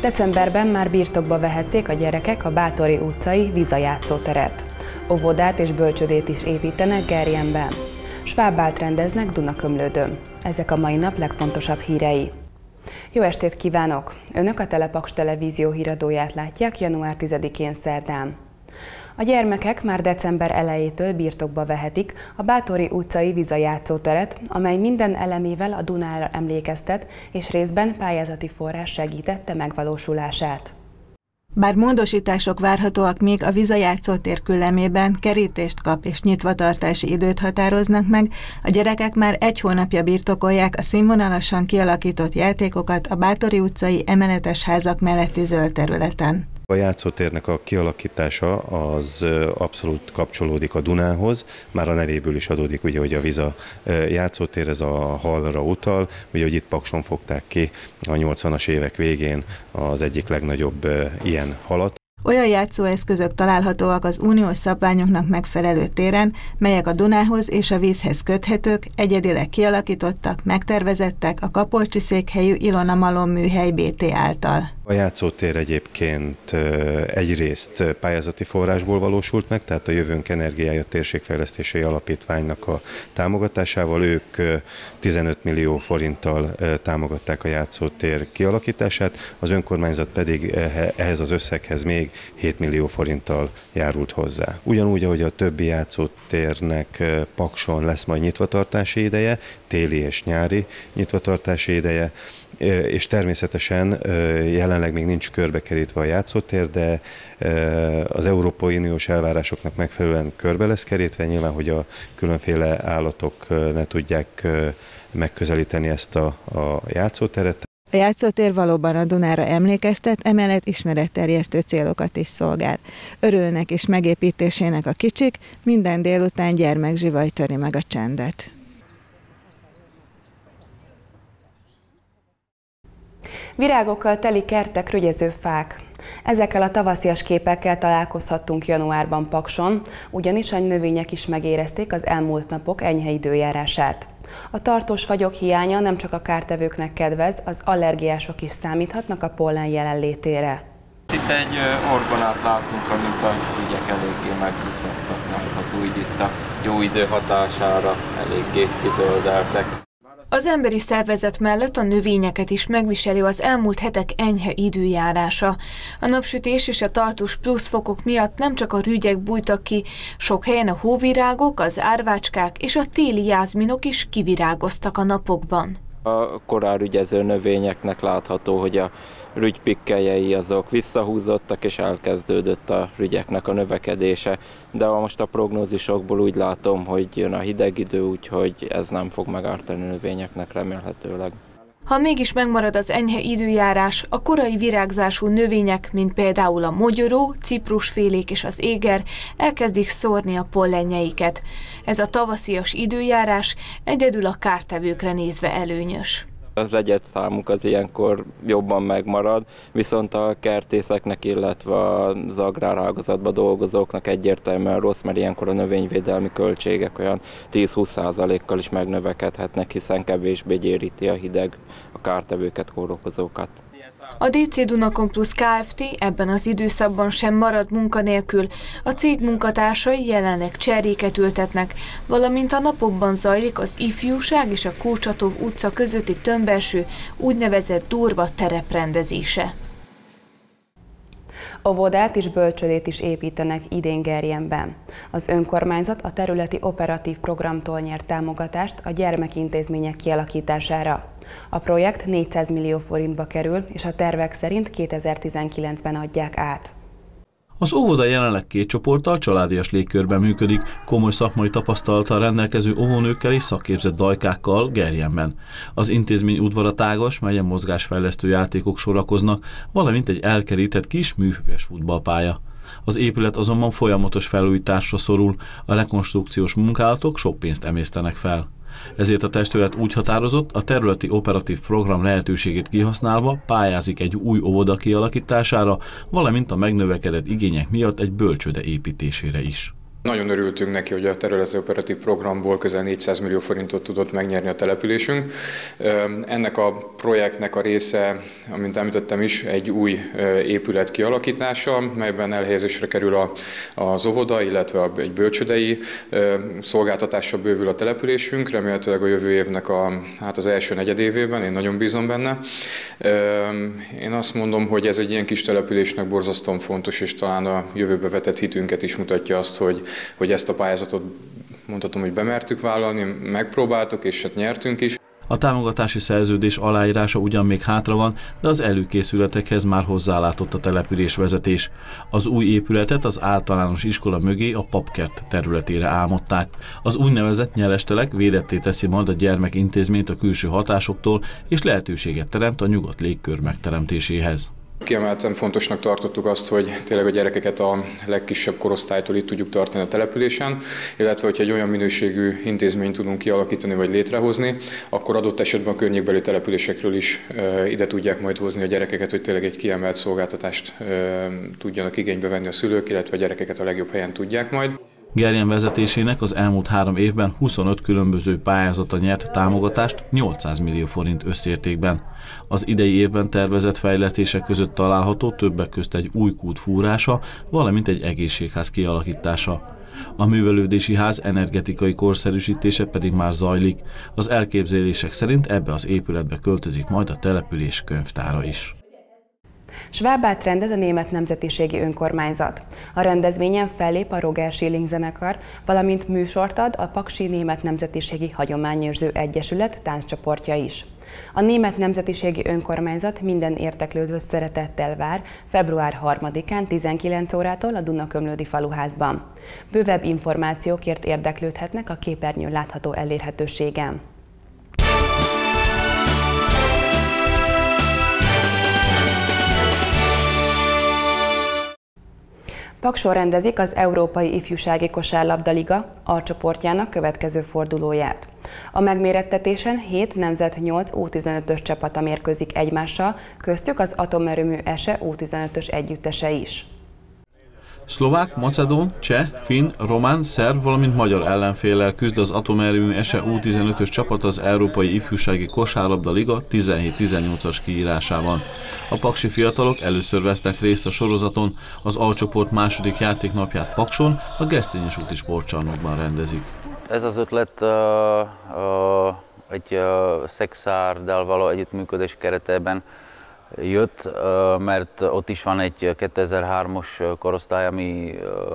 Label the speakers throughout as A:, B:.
A: Decemberben már birtokba vehették a gyerekek a Báthori utcai Viza játszóteret. Óvodát és bölcsödét is építenek Gerjenben. Svábbált rendeznek Dunakömlődön. Ezek a mai nap legfontosabb hírei. Jó estét kívánok! Önök a Telepaks Televízió híradóját látják január 10-én szerdán. A gyermekek már december elejétől birtokba vehetik a Báthori utcai Viza játszóteret, amely minden elemével a Dunára emlékeztet, és részben pályázati forrás segítette megvalósulását.
B: Bár módosítások várhatóak még a Viza játszótér küllemében, kerítést kap és nyitvatartási időt határoznak meg, a gyerekek már egy hónapja birtokolják a színvonalasan kialakított játékokat a Báthori utcai emeletes házak melletti zöld területen.
C: A játszótérnek a kialakítása az abszolút kapcsolódik a Dunához, már a nevéből is adódik, ugye, hogy a Viza játszótér, ez a halra utal, ugye, hogy itt Pakson fogták ki a 80-as évek végén az egyik legnagyobb ilyen halat.
B: Olyan játszóeszközök találhatóak az uniós szabványoknak megfelelő téren, melyek a Dunához és a vízhez köthetők, egyedileg kialakítottak, megtervezettek a Kapolcsi székhelyű Ilona Malom műhely BT által.
C: A játszótér egyébként egyrészt pályázati forrásból valósult meg, tehát a Jövőnk Energiája Térségfejlesztési Alapítványnak a támogatásával. Ők 15 millió forinttal támogatták a játszótér kialakítását, az önkormányzat pedig ehhez az összeghez még 7 millió forinttal járult hozzá. Ugyanúgy, ahogy a többi játszótérnek Pakson lesz majd nyitvatartási ideje, téli és nyári nyitvatartási ideje, és természetesen jelenleg még nincs körbekerítve a játszótér, de az Európai Uniós elvárásoknak megfelelően körbe lesz kerítve, nyilván, hogy a különféle állatok ne tudják megközelíteni ezt a játszóteret.
B: A játszótér valóban a Dunára emlékeztet, emellett ismeretterjesztő célokat is szolgál. Örülnek is megépítésének a kicsik, minden délután gyermekzsivaj töri meg a csendet.
A: Virágokkal teli kertek, rügyező fák. Ezekkel a tavaszias képekkel találkozhattunk januárban Pakson, ugyanis a növények is megérezték az elmúlt napok enyhe időjárását. A tartós fagyok hiánya nem csak a kártevőknek kedvez, az allergiások is számíthatnak a pollen jelenlétére.
D: Itt egy orgonát látunk, amit a ügyek eléggé megbízottak, látható, így itt a jó idő hatására eléggé kizöldeltek.
E: Az emberi szervezet mellett a növényeket is megviseli az elmúlt hetek enyhe időjárása. A napsütés és a tartós pluszfokok miatt nem csak a rügyek bújtak ki, sok helyen a hóvirágok, az árvácskák és a téli jázminok is kivirágoztak a napokban.
D: A korán rügyező növényeknek látható, hogy a rügypikkeljei azok visszahúzottak, és elkezdődött a rügyeknek a növekedése. De most a prognózisokból úgy látom, hogy jön a hideg idő, úgyhogy ez nem fog megártani a növényeknek remélhetőleg.
E: Ha mégis megmarad az enyhe időjárás, a korai virágzású növények, mint például a mogyoró, ciprusfélék és az éger elkezdik szórni a pollenjeiket. Ez a tavaszias időjárás egyedül a kártevőkre nézve előnyös.
D: Az egyedszámuk az ilyenkor jobban megmarad, viszont a kertészeknek, illetve az agrárágazatban dolgozóknak egyértelműen rossz, mert ilyenkor a növényvédelmi költségek olyan 10-20%-kal is megnövekedhetnek, hiszen kevésbé gyéríti a hideg a kártevőket, kórokozókat.
E: A DC Dunakomplus Kft. Ebben az időszakban sem marad munkanélkül, a cég munkatársai jelenleg cserjéket ültetnek, valamint a napokban zajlik az Ifjúság és a Kurcsatóv utca közötti tömbbelső úgynevezett durva tereprendezése.
A: Óvodát és bölcsödét is építenek idén Gerjenben. Az önkormányzat a területi operatív programtól nyert támogatást a gyermekintézmények kialakítására. A projekt 400 millió forintba kerül, és a tervek szerint 2019-ben adják át.
F: Az óvoda jelenleg 2 csoporttal, családias légkörben működik, komoly szakmai tapasztalattal rendelkező óvónőkkel és szakképzett dajkákkal Gerjenben. Az intézmény udvara tágas, melyen mozgásfejlesztő játékok sorakoznak, valamint egy elkerített kis műfüves futballpálya. Az épület azonban folyamatos felújításra szorul, a rekonstrukciós munkálatok sok pénzt emésztenek fel. Ezért a testület úgy határozott, a területi operatív program lehetőségét kihasználva pályázik egy új óvoda kialakítására, valamint a megnövekedett igények miatt egy bölcsőde építésére is.
G: Nagyon örültünk neki, hogy a területi operatív programból közel 400 millió forintot tudott megnyerni a településünk. Ennek a projektnek a része, amint említettem is, egy új épület kialakítása, melyben elhelyezésre kerül az óvoda, illetve egy bölcsődei szolgáltatásra bővül a településünk, remélhetőleg a jövő évnek az első negyedévében, én nagyon bízom benne. Én azt mondom, hogy ez egy ilyen kis településnek borzasztóan fontos, és talán a jövőbe vetett hitünket is mutatja azt, hogy ezt a pályázatot mondhatom, hogy bemertük vállalni, megpróbáltuk, és hát nyertünk is.
F: A támogatási szerződés aláírása ugyan még hátra van, de az előkészületekhez már hozzálátott a település vezetés. Az új épületet az általános iskola mögé a papkert területére álmodták. Az úgynevezett nyelestelek védetté teszi majd a gyermekintézményt a külső hatásoktól, és lehetőséget teremt a nyugodt légkör megteremtéséhez.
G: Kiemelten fontosnak tartottuk azt, hogy tényleg a gyerekeket a legkisebb korosztálytól itt tudjuk tartani a településen, illetve hogyha egy olyan minőségű intézményt tudunk kialakítani vagy létrehozni, akkor adott esetben a környékbeli településekről is ide tudják majd hozni a gyerekeket, hogy tényleg egy kiemelt szolgáltatást tudjanak igénybe venni a szülők, illetve a gyerekeket a legjobb helyen tudják majd.
F: Gerjen vezetésének az elmúlt 3 évben 25 különböző pályázata nyert támogatást 800 millió forint összértékben. Az idei évben tervezett fejlesztések között található többek közt egy új kút fúrása, valamint egy egészségház kialakítása. A művelődési ház energetikai korszerűsítése pedig már zajlik. Az elképzelések szerint ebbe az épületbe költözik majd a település könyvtára is.
A: Schwabát rendez a német nemzetiségi önkormányzat. A rendezvényen fellép a Roger Schilling zenekar, valamint műsort ad a Paksi Német Nemzetiségi Hagyományőrző Egyesület tánccsoportja is. A német nemzetiségi önkormányzat minden érdeklődőt szeretettel vár február 3-án 19 órától a Dunakömlődi Faluházban. Bővebb információkért érdeklődhetnek a képernyőn látható elérhetőségen. Pakson rendezik az Európai Ifjúsági Kosárlabda-liga A-csoportjának következő fordulóját. A megmérettetésen 7 nemzet 8 U15-ös csapata mérkőzik egymással, köztük az Atomerőmű ESE U15-ös együttese is.
F: Szlovák, macedón, cseh, finn, román, szerb, valamint magyar ellenféllel küzd az Atomerőmű ESE U15-ös csapat az Európai Ifjúsági Kosárlabda Liga 17-18-as kiírásában. A paksi fiatalok először vesznek részt a sorozaton, az A-csoport második játéknapját Pakson, a Gesztényes úti sportcsarnokban rendezik.
H: Ez az ötlet egy Szexárdal való együttműködés keretében jött, mert ott is van egy 2003-os korosztály, ami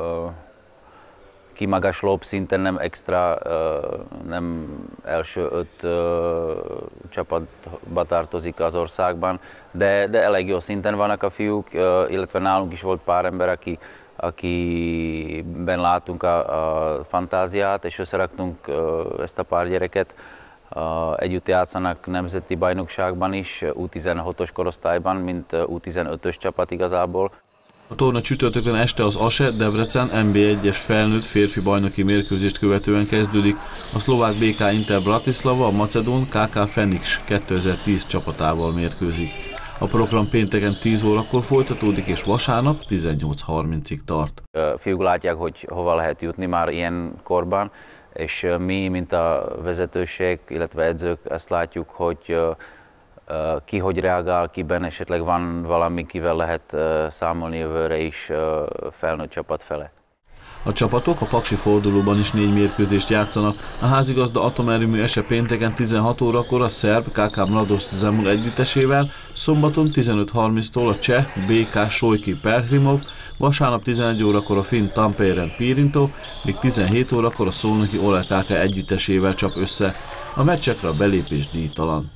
H: kimagaslóbb szinten, nem extra, nem első 5 csapatba tartozik az országban, de elég jó szinten vannak a fiúk, illetve nálunk is volt pár ember, akiben látunk a fantáziát, és összeraktunk ezt a pár gyereket. Együtt játszanak nemzeti bajnokságban is, U16-os korosztályban, mint U15-ös csapat igazából.
F: A torna csütörtökön este az ASE Debrecen NB1-es felnőtt férfi bajnoki mérkőzést követően kezdődik. A szlovák BK Inter Bratislava a macedón KK Fenix 2010 csapatával mérkőzik. A program pénteken 10 órakor folytatódik, és vasárnap 18:30-ig tart.
H: Fiúk látják, hogy hova lehet jutni már ilyen korban, és mi, mint a vezetőség, illetve edzők, ezt látjuk, hogy ki hogy reagál, kiben esetleg van valami, kivel lehet számolni jövőre is felnőtt csapat fele.
F: A csapatok a paksi fordulóban is 4 mérkőzést játszanak. A házigazda Atomerőmű ESE pénteken 16 órakor a szerb KK Mladost Zemun együttesével, szombaton 15:30-tól a cseh BK Sojki Pelhrimov, vasárnap 11 órakor a finn Tamperen Pirinto, míg 17 órakor a szolnoki Ole KK együttesével csap össze. A meccsekre a belépés díjtalan.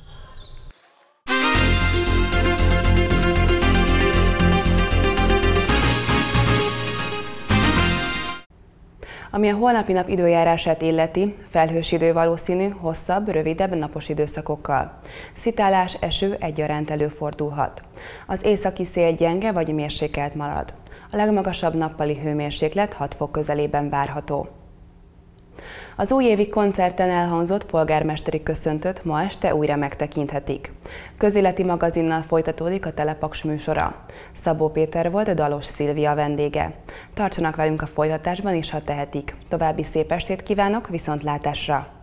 A: Ami a holnapi nap időjárását illeti, felhős idő valószínű, hosszabb, rövidebb napos időszakokkal. Szitálás, eső egyaránt előfordulhat. Az északi szél gyenge vagy mérsékelt marad. A legmagasabb nappali hőmérséklet 6 fok közelében várható. Az újévi koncerten elhangzott polgármesteri köszöntőt ma este újra megtekinthetik. Közéleti magazinnal folytatódik a Telepaks műsora. Szabó Péter volt, Dalos Szilvia vendége. Tartsanak velünk a folytatásban is, ha tehetik. További szép estét kívánok, viszontlátásra!